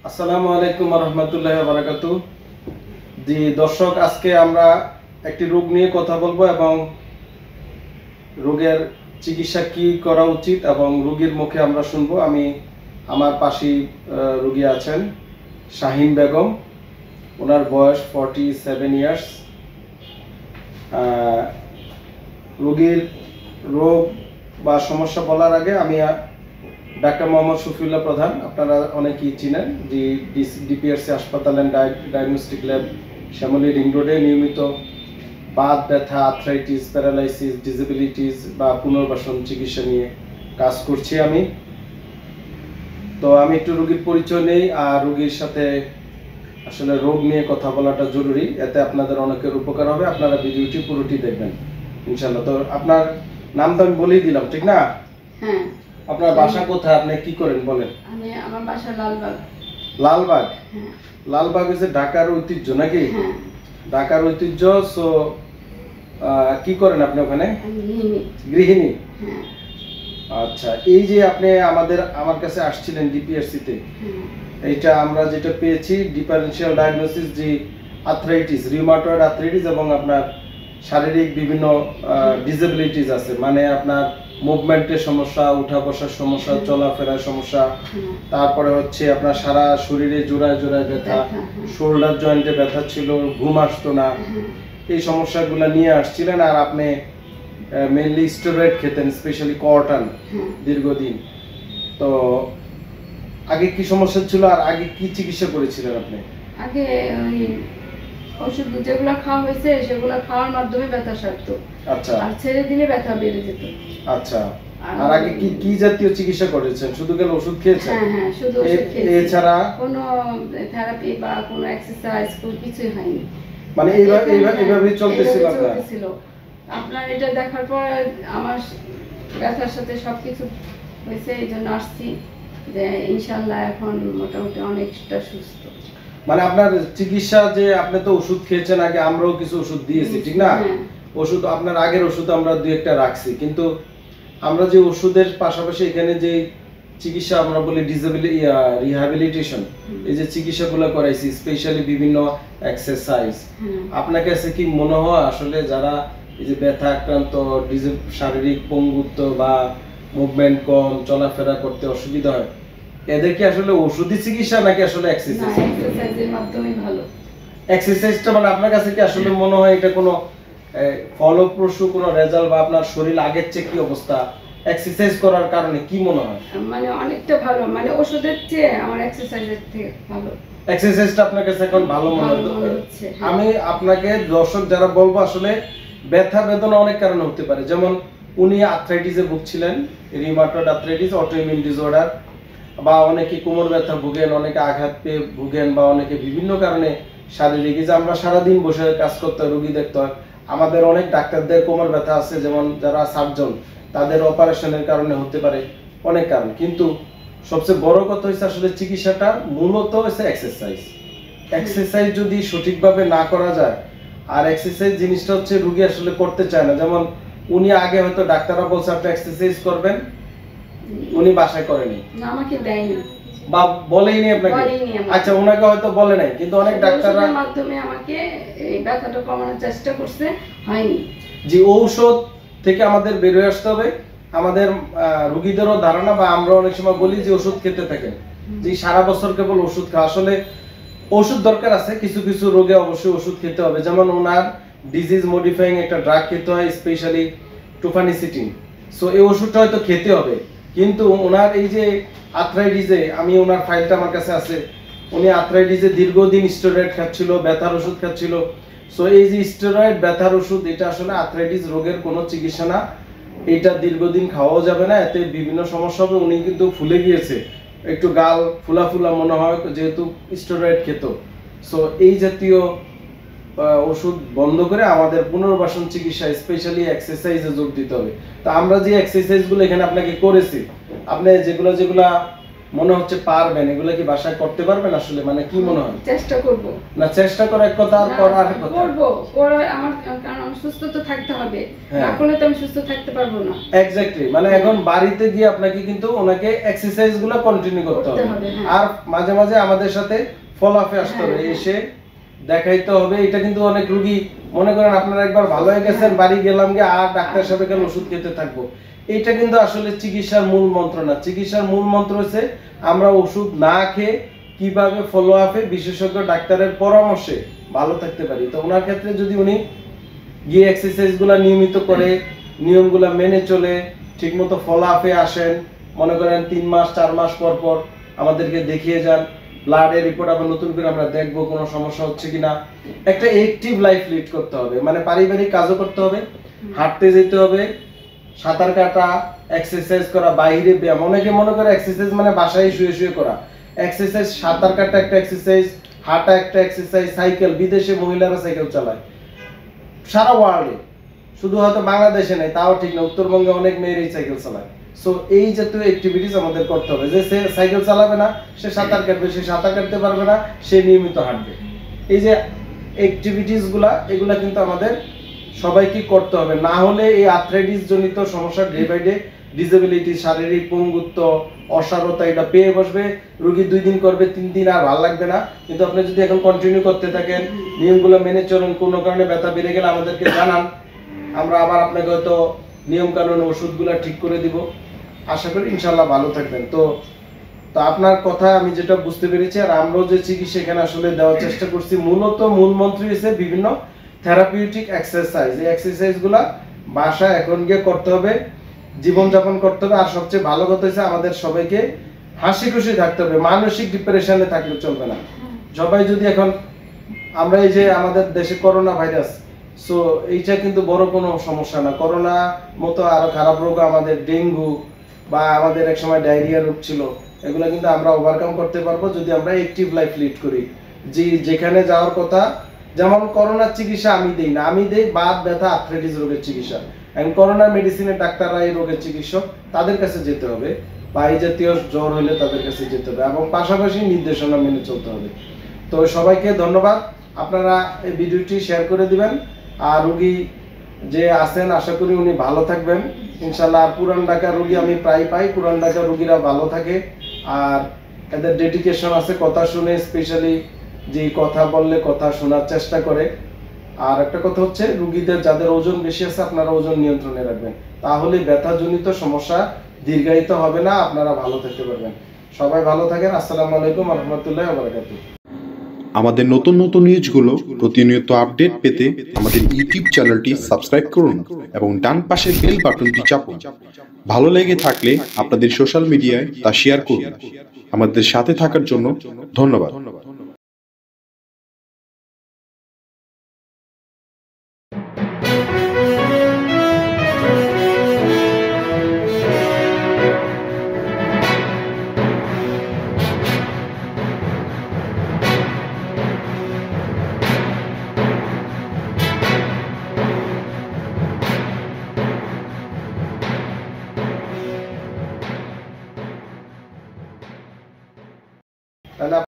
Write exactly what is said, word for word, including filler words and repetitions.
আসসালামু আলাইকুম ওয়া রাহমাতুল্লাহি ওয়া বারাকাতুহু। জি দর্শক, আজকে আমরা একটি রোগ নিয়ে কথা বলবো এবং রোগের চিকিৎসা কি করা উচিত এবং রোগীর মুখে আমরা শুনবো। আমি আমার পাশেই রোগী আছেন শাহিন বেগম, ওনার বয়স ফর্টি সেভেন ইয়ার্স। রোগীর রোগ বা সমস্যা বলার আগে আমি ডাক্তার মোহাম্মদ শফিউল্লাহ প্রধান, আপনারা অনেকেই চিনেন, যে ডিপিআরসি হাসপাতাল and diagnostic lab Shyamoli ring রোডে নিয়মিত বাত ব্যথা, আর্থ্রাইটিস, প্যারালাইসিস, ডিসেবিলিটিস বা পুনর্বাসন চিকিৎসা নিয়ে কাজ করছি আমি। তো আমি একটু রোগীর পরিচয় নেই, আর রোগীর সাথে আসলে রোগ নিয়ে কথা বলাটা জরুরি, এতে আপনাদের অনেকের উপকার হবে। আপনারা ভিডিওটি পুরোটি দেখবেন ইনশাআল্লাহ। তো আপনার নাম তো আমি বলেই দিলাম, ঠিক না? হ্যাঁ। আপনার বাসা কোথায়, আপনি কি করেন বলেন? আমি আমার বাসা লালবাগ। লালবাগ? হ্যাঁ। লালবাগ হচ্ছে ঢাকার ঐতিহ্য নাকি? হ্যাঁ। ঢাকার ঐতিহ্য। সো কি করেন আপনি ওখানে? গৃহিণী। গৃহিণী? হ্যাঁ। আচ্ছা, এই যে আপনি আমাদের আমার কাছে আসছিলেন ডিপিআরসি তে, এইটা আমরা যেটা পেয়েছি ডিফারেনশিয়াল ডায়াগনোসিস, যে আর্থ্রাইটিস, রিউমাটয়েড আর্থ্রাইটিস এবং আপনার শারীরিক বিভিন্ন ডিসেবিলিটিস আছে, মানে আপনার মুভমেন্টের সমস্যা, উঠা বসার সমস্যা, চলাফেরার সমস্যা, তারপরে হচ্ছে আপনার সারা শরীরে জোড়ায় জোড়ায় ব্যথা, শোল্ডার জয়েন্টে ব্যথা ছিল, ঘুম আসতো না, এই সমস্যাগুলো নিয়ে আসছিলেন। আর আপনি মেইনলি স্টেরয়েড খেতেন, স্পেশালি কর্টান দীর্ঘদিন। তো আগে কি সমস্যা ছিল আর আগে কি চিকিৎসা করেছিলেন আপনি? আগে ওই ওষুধ যেগুলো খাওয়া হয়েছে সেগুলো খাওয়ার মাধ্যমে ব্যথা সারতো। আচ্ছা। আর ছেড়ে দিলে ব্যথা বেড়ে যেত। আচ্ছা। আর আগে কি কি জাতীয় চিকিৎসা করেছেন? শুধু কেন ওষুধ খেয়েছেন? হ্যাঁ হ্যাঁ, শুধু ওষুধ খেয়েছি। এছাড়া কোনো থেরাপি বা কোনো এক্সারসাইজ কোনো কিছুই হয়নি। মানে এইভাবে এইভাবে এইভাবেই চলতেছিল আপনার? চলতেছিল। আপনার এটা দেখার পর আমার ব্যথার সাথে সবকিছু হয়েছে, এই জন্য আসছি যে ইনশাআল্লাহ এখন মোটামুটি অনেকটা সুস্থ। মানে আপনার চিকিৎসা, যে আপনি তো ওষুধ খেয়েছেন আগে, আমরাও কিছু ওষুধ দিয়েছি, ঠিক না? ওষুধ আপনার আগের ওষুধ আমরা দুই একটা রাখছি, কিন্তু আমরা যে ওষুধের পাশাপাশি এখানে যে চিকিৎসা আমরা বলি ডিসেবিলিটি রিহ্যাবিলিটেশন, এই যে চিকিৎসাগুলো করাইছি, স্পেশালি বিভিন্ন এক্সারসাইজ, আপনার কাছে কি মনে হয় আসলে যারা এই যে ব্যথা আক্রান্ত, শারীরিক পঙ্গুত্ব বা মুভমেন্ট কম, চলাফেরা করতে অসুবিধা হয়, এদের কি আসলে ওষুধি চিকিৎসা নাকি আসলে এক্সারসাইজ? না, এক্সারসাইজের মাধ্যমেই ভালো। এক্সারসাইজটা মানে আপনার কাছে কি আসলে মনে হয় এটা কোনো ফলপ্রসূ কোনো রেজাল্ট, বা আপনার শরীর আগের চেয়ে কি অবস্থা এক্সারসাইজ করার কারণে কি মনে হয়? মানে অনেকটা ভালো, মানে ওষুধের চেয়ে আমার এক্সারসাইজের থেকে ভালো। এক্সারসাইজটা আপনার কাছে এখন ভালো মনে হচ্ছে? আমি আপনাকে দর্শক যারা বলবো, আসলে ব্যথা বেদনা অনেক কারণে হতে পারে। যেমন উনি আর্থ্রাইটিসে ভুগছিলেন, রিউমাটয়েড আর্থ্রাইটিস, অটোইমিউন ডিসঅর্ডার, বা অনেকে কোমর ব্যথা ভুগেন, অনেকে আঘাত পেয়ে ভুগেন, বা অনেকে বিভিন্ন কারণে শারীরিক, যে আমরা সারাদিন বসে কাজ করতে হয়, রোগী দেখতে হয়। আমাদের অনেক ডাক্তারদের কোমর ব্যথা আছে, যেমন যারা সার্জন, তাদের অপারেশনের কারণে হতে পারে, অনেক কারণ। কিন্তু সবচেয়ে বড় কথা হচ্ছে আসলে চিকিৎসাটা মূলত হচ্ছে এক্সারসাইজ। এক্সারসাইজ যদি সঠিকভাবে না করা যায়, আর এক্সারসাইজ জিনিসটা হচ্ছে রোগী আসলে করতে চায় না। যেমন উনি আগে হয়তো ডাক্তাররা বলছে আপনি এক্সারসাইজ করবেন, উনি বাসায় করেনি, না আমাকে দেয়নি বা বলেইনি আপনাকে? আচ্ছা, ওনাকে হয়তো বলে নাই, কিন্তু অনেক ডাক্তাররা মাধ্যমে আমাকে এই ব্যথাটা কমানোর চেষ্টা করছে, হয়নি। যে ঔষধ থেকে আমাদের বের হয়ে আসতে হবে। আমাদের রোগীদেরও ধারণা, বা আমরা অনেক সময় বলি যে ওষুধ খেতে থাকেন, যে সারা বছর কেবল ওষুধ খাওয়া, আসলে ওষুধ দরকার আছে, কিছু কিছু রোগে অবশ্যই ওষুধ খেতে হবে। যেমন ওনার ডিজিজ মডিফাইং একটা ড্রাগ খেতে হয়, স্পেশালি টুফানিসিটিন। সো এই ওষুধটা হয়তো খেতে হবে, কিন্তু ওনার এই যে আর্থ্রাইটিসে, আমি ওনার ফাইলটা আমার কাছে আছে, উনি আর্থ্রাইটিসে দীর্ঘদিন স্টেরয়েড খাচ্ছিল, ব্যথার ওষুধ খাচ্ছিল। সো এই যে স্টেরয়েড ব্যথার ওষুধ, এটা আসলে আর্থ্রাইটিস রোগের কোনো চিকিৎসা না, এটা দীর্ঘদিন খাওয়াও যাবে না, এতে বিভিন্ন সমস্যা হবে। উনি কিন্তু ফুলে গিয়েছে, একটু গাল ফুলা ফুলা মনে হয়, যেহেতু স্টেরয়েড খেত। সো এই জাতীয় ওষুধ বন্ধ করে আমাদের পুনর্বাসন চিকিৎসা, স্পেশালি এক্সারসাইজে যোগ দিতে হবে। তো আমরা যে এক্সারসাইজগুলো এখানে আপনাকে করেছি, আপনি যেগুলো যেগুলা মনে হচ্ছে পারবেন, এগুলো কি বাসায় করতে পারবেন আসলে, মানে কি মনে হয়? চেষ্টা করব না চেষ্টা করা এক কথা, আর করা আরেক কথা। করব করে আমার, কারণ আমার সুস্থ তো থাকতে হবে, না করলে তো আমি সুস্থ থাকতে পারবো না। এক্স্যাক্টলি, মানে এখন বাড়িতে গিয়ে আপনাকে কিন্তু ওনাকে এক্সারসাইজ গুলো কন্টিনিউ করতে হবে, আর মাঝে মাঝে আমাদের সাথে ফলো আপে আসতে হবে, এসে দেখাইতে হবে। এটা কিন্তু অনেক রোগী মনে করেন আপনারা একবার ভালো হয়ে গেছেন, বাড়ি গেলাম গিয়ে আর ডাক্তার সাহেব কেন ওষুধ খেতে থাকবো, এটা কিন্তু আসলে চিকিৎসার মূল মন্ত্র না। চিকিৎসার মূল মন্ত্র হচ্ছে আমরা ওষুধ না খেয়ে কিভাবে ফলো আপে বিশেষজ্ঞ ডাক্তারের পরামর্শে ভালো থাকতে পারি। তো ওনার ক্ষেত্রে যদি উনি গিয়ে এক্সারসাইজ গুলা নিয়মিত করে, নিয়মগুলা মেনে চলে, ঠিকমতো ফলো আপে আসেন, মনে করেন তিন মাস চার মাস পর পর আমাদেরকে দেখিয়ে যান, ব্লাডের রিপোর্ট আবার নতুন করে আমরা দেখবো কোনো সমস্যা হচ্ছে কিনা। একটা অ্যাক্টিভ লাইফ লিড করতে হবে, মানে পারিবারিক কাজও করতে হবে, হাঁটতে যেতে হবে, সাঁতার কাটা, এক্সারসাইজ করা, বাইরে ব্যায়াম। অনেকে মনে করে এক্সারসাইজ মানে বাসায় শুয়ে শুয়ে করা। এক্সারসাইজ, সাঁতার কাটা একটা এক্সারসাইজ, হাঁটা একটা এক্সারসাইজ, সাইকেল, বিদেশে মহিলারা সাইকেল চালায় সারা ওয়ার্ল্ডে, শুধু হয়তো বাংলাদেশে নেই তাও ঠিক না, উত্তরবঙ্গে অনেক মেয়েরই সাইকেল চালায়। সো এই জাতীয় অ্যাক্টিভিটিস আমাদের করতে হবে। যে সে সাইকেল চালাবে না সে সাঁতার কাটবে, সে সাঁতার কাটতে পারবে না সে নিয়মিত হাঁটবে। এই যে অ্যাক্টিভিটিস গুলা, এগুলা কিন্তু আমাদের সবাইকে করতে হবে, না হলে এই আর্থ্রাইটিস জনিত সমস্যা ডে বাই ডে, ডিসেবিলিটি, শারীরিক পঙ্গুত্ব, অসারতা, এটা পেয়ে বসবে। রোগী দুই দিন করবে, তিন দিন আর ভালো লাগবে না। কিন্তু আপনি যদি এখন কন্টিনিউ করতে থাকেন, নিয়মগুলো মেনে চলেন, কোনো কারণে ব্যথা বেড়ে গেলে আমাদেরকে জানান, আমরা আবার আপনাকে হয়তো নিয়ম কানুন ওষুধগুলো ঠিক করে দিব। আশা করি ইনশাল্লাহ ভালো থাকবেন। তো তো আপনার কথা আমি যেটা বুঝতে পেরেছি, আর আমরাও যে চিকিৎসা এখানে আসলে দেওয়ার চেষ্টা করছি, মূলত মূল মন্ত্র হিসেবে বিভিন্ন থেরাপিউটিক এক্সারসাইজ। এই এক্সারসাইজগুলা বাসায় এখন গিয়ে করতে হবে, জীবনযাপন করতে হবে। আর সবচেয়ে ভালো কথা হচ্ছে আমাদের সবাইকে হাসি খুশি থাকতে হবে, মানসিক ডিপ্রেশনে থাকলে চলবে না। সবাই যদি এখন আমরা এই যে আমাদের দেশে করোনা ভাইরাস, সো এইটা কিন্তু বড় কোনো সমস্যা না। করোনা মতো আরো খারাপ রোগ আমাদের ডেঙ্গু বা আমাদের এক সময় ডায়রিয়া রোগ ছিল, এগুলো কিন্তু আমরা ওভারকাম করতে পারবো যদি আমরা অ্যাক্টিভ লাইফ লিড করি। যে যেখানে যাওয়ার কথা, যেমন করোনার চিকিৎসা আমি দেই না, আমি দেই বাত ব্যথা আর্থ্রাইটিস রোগের চিকিৎসা। এখন করোনা মেডিসিনের ডাক্তাররা এই রোগের চিকিৎসক, তাদের কাছে যেতে হবে, বা এই জাতীয় জ্বর হলে তাদের কাছে যেতে হবে, এবং পাশাপাশি নির্দেশনা মেনে চলতে হবে। তো সবাইকে ধন্যবাদ, আপনারা এই ভিডিওটি শেয়ার করে দিবেন। আর রোগী যে আছেন আশা করি উনি ভালো থাকবেন ইনশাল্লাহ। আর পুরান ঢাকা রোগী আমি প্রায় পাই, পুরান ঢাকা রোগীরা ভালো থাকে, আর এদের ডেডিকেশন আছে, কথা শুনে, স্পেশালি যে কথা বললে কথা শোনার চেষ্টা করে। আর একটা কথা হচ্ছে, রোগীদের যাদের ওজন বেশি আছে আপনারা ওজন নিয়ন্ত্রণে রাখবেন, তাহলে ব্যথাজনিত সমস্যা দীর্ঘায়িত হবে না, আপনারা ভালো থাকতে পারবেন। সবাই ভালো থাকেন। আসসালামু আলাইকুম ওয়া রাহমাতুল্লাহি ওয়া বারাকাতুহু। আমাদের নতুন নতুন নিউজগুলো প্রতিনিয়ত আপডেট পেতে আমাদের ইউটিউব চ্যানেলটি সাবস্ক্রাইব করুন এবং ডান পাশের বেল বাটনটি চাপুন। ভালো লেগে থাকলে আপনাদের সোশ্যাল মিডিয়ায় তা শেয়ার করুন। আমাদের সাথে থাকার জন্য ধন্যবাদ। তাহলে